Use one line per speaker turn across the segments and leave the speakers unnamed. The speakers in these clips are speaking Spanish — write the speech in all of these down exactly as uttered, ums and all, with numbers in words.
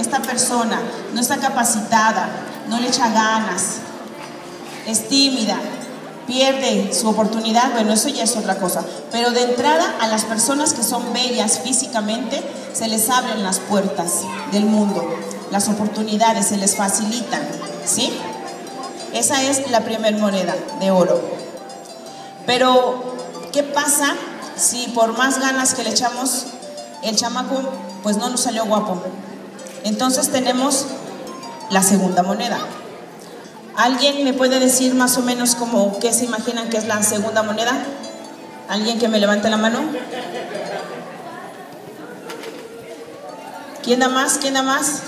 esta persona no está capacitada, no le echa ganas, es tímida, pierde su oportunidad, bueno, eso ya es otra cosa. Pero de entrada, a las personas que son bellas físicamente, se les abren las puertas del mundo, las oportunidades se les facilitan, ¿sí? Esa es la primera moneda de oro. Pero, ¿qué pasa si por más ganas que le echamos, el chamaco pues no nos salió guapo? Entonces tenemos la segunda moneda. ¿Alguien me puede decir más o menos como qué se imaginan que es la segunda moneda? ¿Alguien que me levante la mano? ¿Quién da más? ¿Quién da más?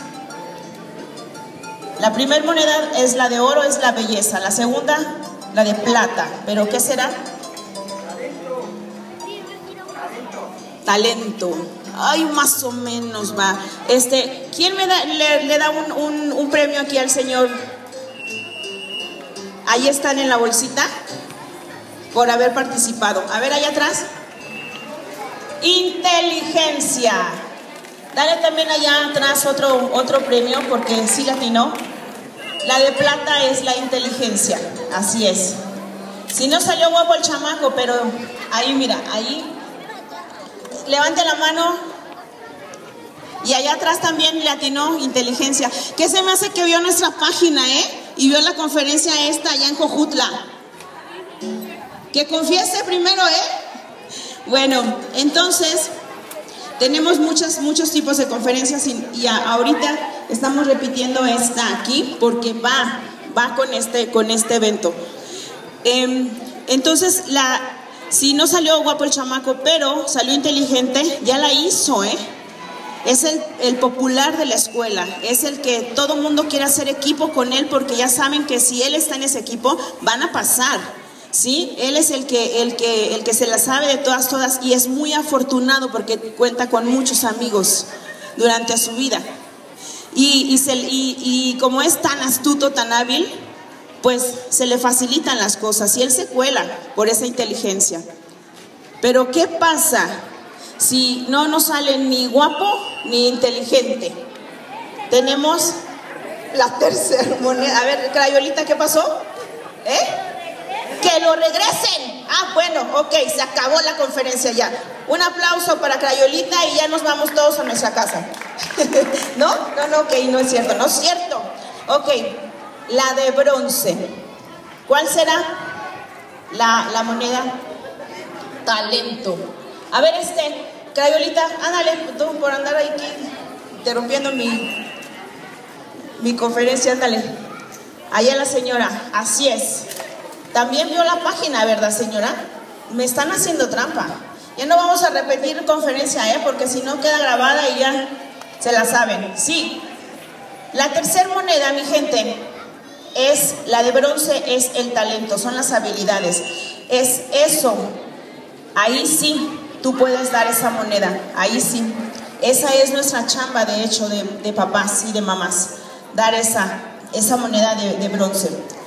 La primera moneda es la de oro, es la belleza. La segunda, la de plata. ¿Pero qué será? Talento. Ay, más o menos va. Este, ¿quién me da, le, le da un, un, un premio aquí al señor? Ahí están en la bolsita por haber participado. A ver, allá atrás. Inteligencia. Dale también allá atrás otro, otro premio porque sí latinó. La de plata es la inteligencia. Así es. Si no salió guapo el chamaco, pero ahí mira, ahí. Levante la mano. Y allá atrás también le atinó inteligencia. ¿Qué se me hace que vio nuestra página, eh? Y vio la conferencia esta allá en Jojutla? Que confiese primero, ¿eh? Bueno, entonces tenemos muchos, muchos tipos de conferencias y, y a, ahorita estamos repitiendo esta aquí porque va, va con este, con este evento. Eh, entonces, la, si no salió guapo el chamaco, pero salió inteligente, ya la hizo, ¿eh? Es el, el popular de la escuela, es el que todo mundo quiere hacer equipo con él porque ya saben que si él está en ese equipo van a pasar, ¿sí? Él es el que, el que, el que se la sabe de todas, todas y es muy afortunado porque cuenta con muchos amigos durante su vida. Y, y, se, y, y como es tan astuto, tan hábil, pues se le facilitan las cosas y él se cuela por esa inteligencia. Pero ¿qué pasa si no nos sale ni guapo ni inteligente? Tenemos la tercera moneda. A ver, Crayolita, ¿qué pasó? ¿Eh? ¡Que lo regresen! Ah, bueno, ok, se acabó la conferencia ya. Un aplauso para Crayolita y ya nos vamos todos a nuestra casa. ¿No? No, no, ok, no es cierto, no es cierto. Ok, la de bronce. ¿Cuál será la, la moneda? Talento. A ver, este, Crayolita, ándale, tú por andar ahí aquí, interrumpiendo mi, mi conferencia, ándale. Allá la señora, así es. También vio la página, ¿verdad, señora? Me están haciendo trampa. Ya no vamos a repetir conferencia, ¿eh? Porque si no queda grabada y ya se la saben. Sí. La tercera moneda, mi gente, es la de bronce, es el talento, son las habilidades. Es eso. Ahí sí, tú puedes dar esa moneda, ahí sí. Esa es nuestra chamba, de hecho, de, de papás y de mamás. Dar esa, esa moneda de, de bronce.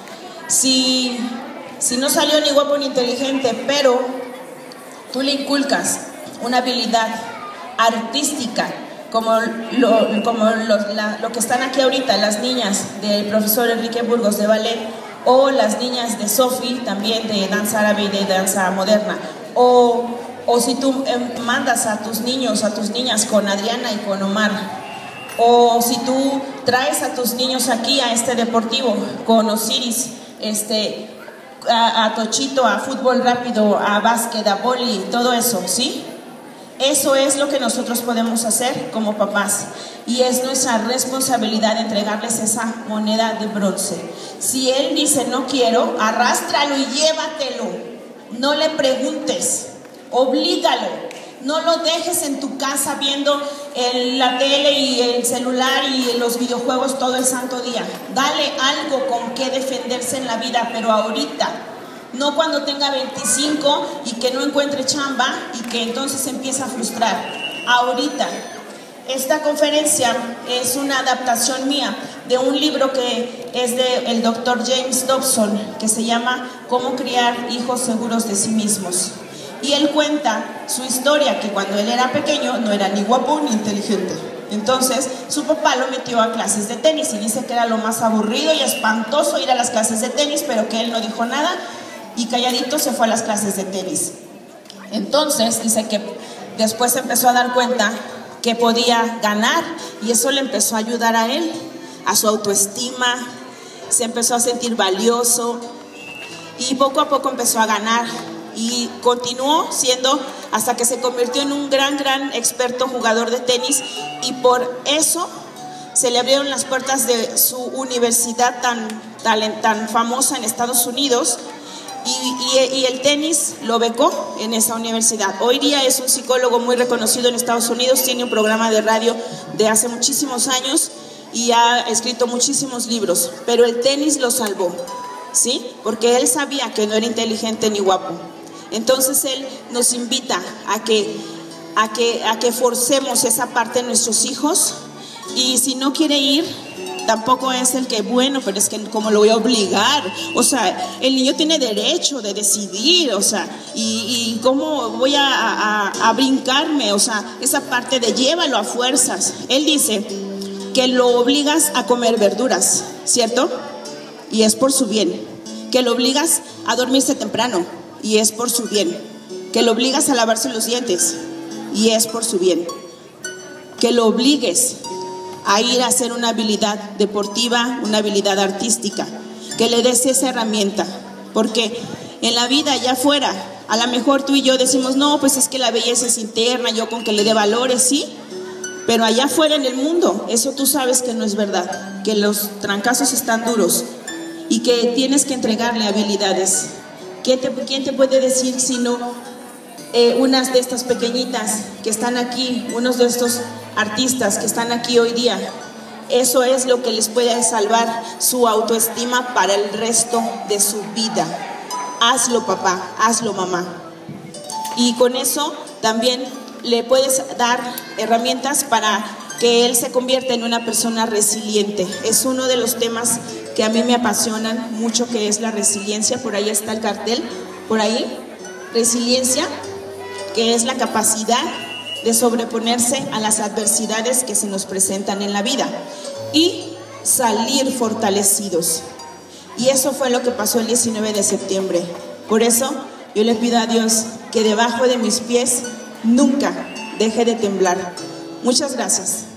Si, si no salió ni guapo ni inteligente, pero tú le inculcas una habilidad artística, como lo, como lo, la, lo que están aquí ahorita, las niñas del profesor Enrique Burgos de ballet, o las niñas de Sofi, también de danza árabe y de danza moderna. O, o si tú eh, mandas a tus niños, a tus niñas con Adriana y con Omar, o si tú traes a tus niños aquí a este deportivo con Osiris, este, a, a Tochito, a fútbol rápido, a básquet, a boli, todo eso, ¿sí? Eso es lo que nosotros podemos hacer como papás y es nuestra responsabilidad entregarles esa moneda de bronce. Si él dice no quiero, arrástralo y llévatelo. No le preguntes, oblígalo, no lo dejes en tu casa viendo el, la tele y el celular y los videojuegos todo el santo día. Dale algo con que defenderse en la vida, pero ahorita, no cuando tenga veinticinco y que no encuentre chamba y que entonces se empieza a frustrar. Ahorita. Esta conferencia es una adaptación mía de un libro que es del doctor James Dobson, que se llama Cómo criar hijos seguros de sí mismos. Y él cuenta su historia, que cuando él era pequeño no era ni guapo ni inteligente. Entonces su papá lo metió a clases de tenis y dice que era lo más aburrido y espantoso ir a las clases de tenis, pero que él no dijo nada y calladito se fue a las clases de tenis. Entonces dice que después se empezó a dar cuenta que podía ganar y eso le empezó a ayudar a él, a su autoestima, se empezó a sentir valioso y poco a poco empezó a ganar y continuó siendo hasta que se convirtió en un gran, gran experto jugador de tenis y por eso se le abrieron las puertas de su universidad tan, tan, tan famosa en Estados Unidos y, y, y el tenis lo becó en esa universidad. Hoy día es un psicólogo muy reconocido en Estados Unidos, tiene un programa de radio de hace muchísimos años y ha escrito muchísimos libros, pero el tenis lo salvó, ¿sí? Porque él sabía que no era inteligente ni guapo. Entonces él nos invita a que, a que, a que forcemos esa parte de nuestros hijos y si no quiere ir, tampoco es el que, bueno, pero es que ¿cómo lo voy a obligar? O sea, el niño tiene derecho de decidir, o sea, y, y ¿cómo voy a, a, a brincarme? O sea, esa parte de llévalo a fuerzas. Él dice que lo obligas a comer verduras, ¿cierto? Y es por su bien. Que lo obligas a dormirse temprano y es por su bien. Que lo obligas a lavarse los dientes y es por su bien. Que lo obligues a ir a hacer una habilidad deportiva, una habilidad artística, que le des esa herramienta, porque en la vida allá afuera, a lo mejor tú y yo decimos, no, pues es que la belleza es interna, yo con que le dé valores, sí, pero allá afuera en el mundo, eso tú sabes que no es verdad, que los trancazos están duros y que tienes que entregarle habilidades. ¿Quién te, quién te puede decir si no eh, unas de estas pequeñitas que están aquí, unos de estos artistas que están aquí hoy día? Eso es lo que les puede salvar su autoestima para el resto de su vida. Hazlo, papá, hazlo, mamá. Y con eso también le puedes dar herramientas para que él se convierta en una persona resiliente. Es uno de los temas que a mí me apasionan mucho, que es la resiliencia. Por ahí está el cartel, por ahí, resiliencia, que es la capacidad de sobreponerse a las adversidades que se nos presentan en la vida y salir fortalecidos. Y eso fue lo que pasó el diecinueve de septiembre. Por eso yo le pido a Dios que debajo de mis pies nunca deje de temblar. Muchas gracias.